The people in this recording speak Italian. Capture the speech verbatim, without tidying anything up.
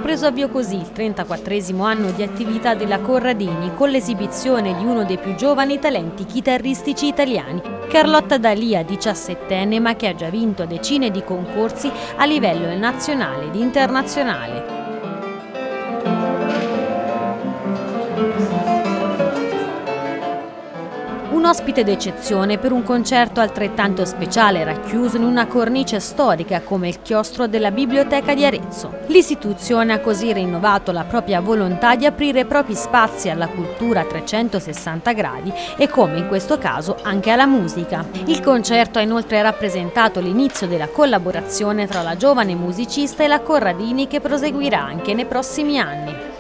preso avvio così il trentaquattresimo anno di attività della Corradini con l'esibizione di uno dei più giovani talenti chitarristici italiani, Carlotta Dalia, diciassettenne ma che ha già vinto decine di concorsi a livello nazionale ed internazionale. Un ospite d'eccezione per un concerto altrettanto speciale racchiuso in una cornice storica come il chiostro della Biblioteca di Arezzo. L'istituzione ha così rinnovato la propria volontà di aprire propri spazi alla cultura a trecentosessanta gradi e, come in questo caso, anche alla musica. Il concerto ha inoltre rappresentato l'inizio della collaborazione tra la giovane musicista e la Corradini, che proseguirà anche nei prossimi anni.